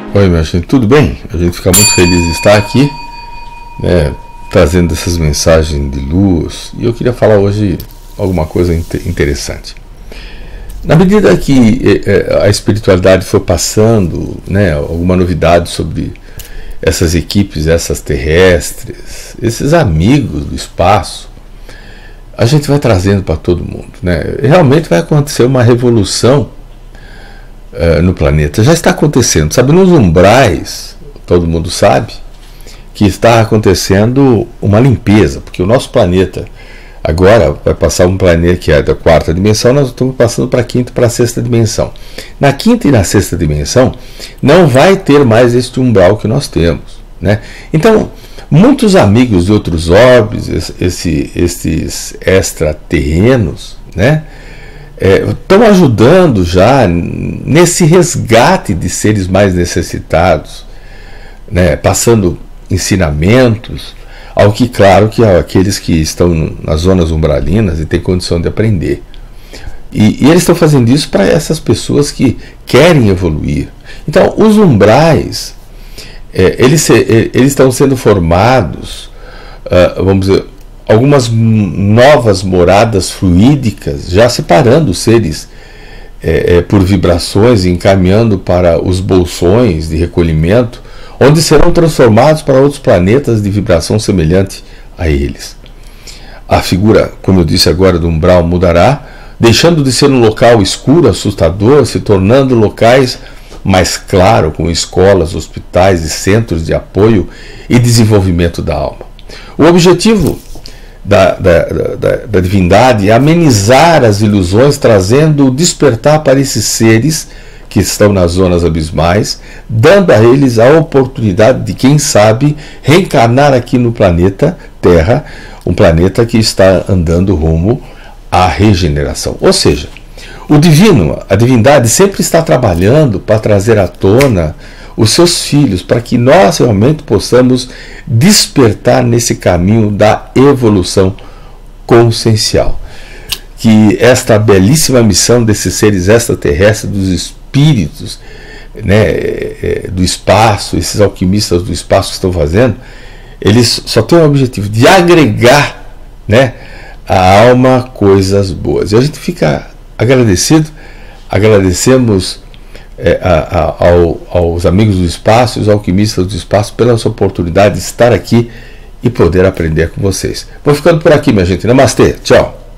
Oi, minha gente, tudo bem? A gente fica muito feliz de estar aqui, né, trazendo essas mensagens de luz. E eu queria falar hoje alguma coisa interessante. Na medida que a espiritualidade foi passando, né, alguma novidade sobre essas equipes, essas terrestres, esses amigos do espaço, a gente vai trazendo para todo mundo, né? Realmente vai acontecer uma revolução no planeta. Já está acontecendo, sabe, nos umbrais, todo mundo sabe que está acontecendo uma limpeza, porque o nosso planeta agora vai passar um planeta que é da quarta dimensão, nós estamos passando para a quinta e para a sexta dimensão. Na quinta e na sexta dimensão não vai ter mais este umbral que nós temos, né? Então, muitos amigos de outros orbes, esses extraterrenos, né, estão ajudando já nesse resgate de seres mais necessitados, né, passando ensinamentos, ao que, claro, que aqueles que estão nas zonas umbralinas e têm condição de aprender. E eles estão fazendo isso para essas pessoas que querem evoluir. Então, os umbrais, eles estão sendo formados, vamos dizer, algumas novas moradas fluídicas, já separando os seres por vibrações, encaminhando para os bolsões de recolhimento, onde serão transformados para outros planetas de vibração semelhante a eles. A figura, como eu disse agora, do umbral mudará, deixando de ser um local escuro, assustador, se tornando locais mais claros, com escolas, hospitais e centros de apoio e desenvolvimento da alma. O objetivo da divindade é amenizar as ilusões, trazendo o despertar para esses seres que estão nas zonas abismais, dando a eles a oportunidade de, quem sabe, reencarnar aqui no planeta Terra, um planeta que está andando rumo à regeneração. Ou seja, o divino, a divindade, sempre está trabalhando para trazer à tona os seus filhos, para que nós realmente possamos despertar nesse caminho da evolução consciencial. Que esta belíssima missão desses seres extraterrestres, dos espíritos, né, do espaço, esses alquimistas do espaço que estão fazendo, eles só têm o objetivo de agregar, né, à alma coisas boas. E a gente fica agradecido, agradecemos aos amigos do espaço, os alquimistas do espaço, pela sua oportunidade de estar aqui e poder aprender com vocês. Vou ficando por aqui, minha gente. Namastê, tchau.